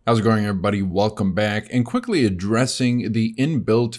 How's it going, everybody? Welcome back. And quickly addressing the inbuilt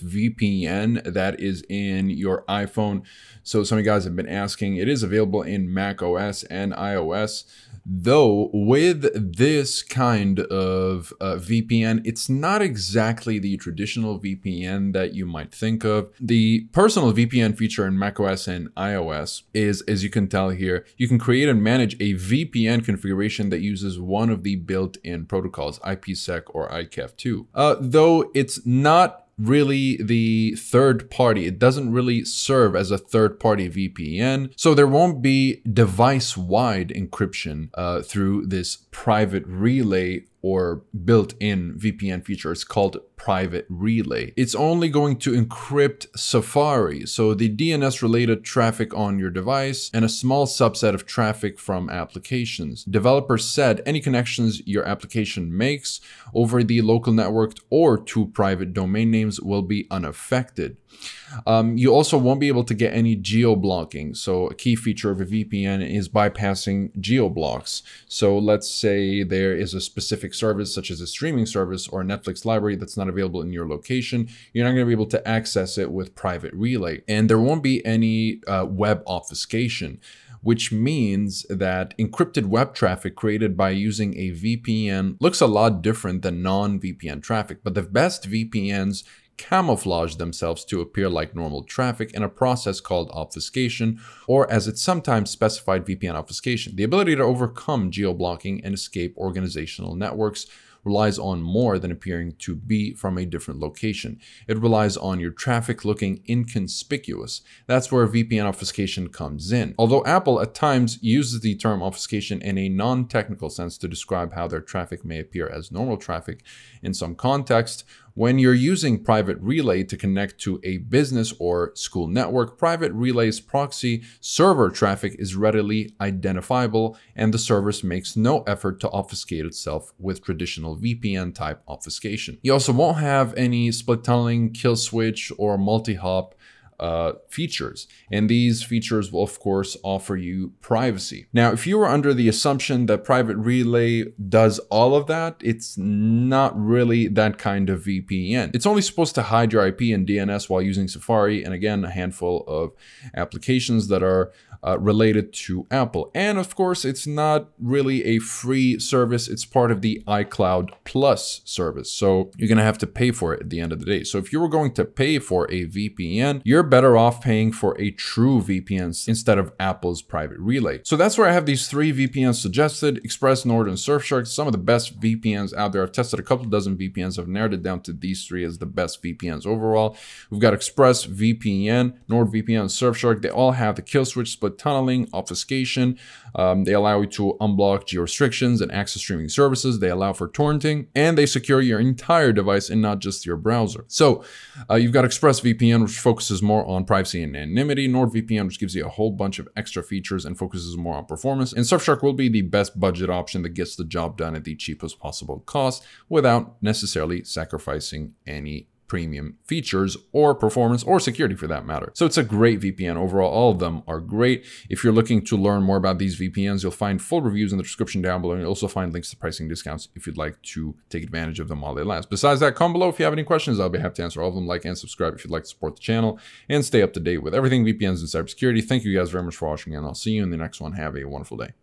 VPN that is in your iPhone. So some of you guys have been asking, it is available in Mac OS and iOS. Though with this kind of VPN, it's not exactly the traditional VPN that you might think of. The personal VPN feature in macOS and iOS is, as you can tell here, you can create and manage a VPN configuration that uses one of the built-in protocols, IPsec or ICAF2. Though it's not really the third party. It doesn't really serve as a third party VPN. So there won't be device-wide encryption through this private relay or built-in VPN feature. It's called private relay. It's only going to encrypt Safari, so the DNS-related traffic on your device and a small subset of traffic from applications. Developers said any connections your application makes over the local network or to private domain names will be unaffected. You also won't be able to get any geo blocking. So a key feature of a VPN is bypassing geo blocks. So let's say there is a specific service such as a streaming service or a Netflix library that's not available in your location. You're not going to be able to access it with private relay. And there won't be any web obfuscation, which means that encrypted web traffic created by using a VPN looks a lot different than non-VPN traffic. But the best VPNs camouflage themselves to appear like normal traffic in a process called obfuscation, or as it's sometimes specified, VPN obfuscation. The ability to overcome geo-blocking and escape organizational networks relies on more than appearing to be from a different location. It relies on your traffic looking inconspicuous. That's where VPN obfuscation comes in. Although Apple at times uses the term obfuscation in a non-technical sense to describe how their traffic may appear as normal traffic in some context, when you're using private relay to connect to a business or school network, private relay's proxy server traffic is readily identifiable, and the service makes no effort to obfuscate itself with traditional VPN type obfuscation. You also won't have any split tunneling, kill switch, or multi-hop features, and these features will of course offer you privacy. Now, if you were under the assumption that private relay does all of that, it's not really that kind of VPN. It's only supposed to hide your IP and DNS while using Safari, and again, a handful of applications that are related to Apple. And of course, it's not really a free service. It's part of the iCloud Plus service. So you're going to have to pay for it at the end of the day. So if you were going to pay for a VPN, you're better off paying for a true VPN instead of Apple's private relay. So that's where I have these three VPNs suggested: Express, Nord, and Surfshark. Some of the best VPNs out there. I've tested a couple dozen VPNs. I've narrowed it down to these three as the best VPNs overall. We've got Express VPN, NordVPN, and Surfshark. They all have the kill switch, split tunneling, obfuscation. They allow you to unblock geo-restrictions and access streaming services. They allow for torrenting, and they secure your entire device and not just your browser. So you've got ExpressVPN, which focuses more on privacy and anonymity. NordVPN, which gives you a whole bunch of extra features and focuses more on performance. And Surfshark will be the best budget option that gets the job done at the cheapest possible cost without necessarily sacrificing any premium features or performance or security for that matter. So it's a great VPN overall. All of them are great. If you're looking to learn more about these VPNs, you'll find full reviews in the description down below, and you'll also find links to pricing discounts if you'd like to take advantage of them while they last. Besides that, comment below if you have any questions. I'll be happy to answer all of them. Like and subscribe if you'd like to support the channel and stay up to date with everything VPNs and cybersecurity. Thank you guys very much for watching, and I'll see you in the next one. Have a wonderful day.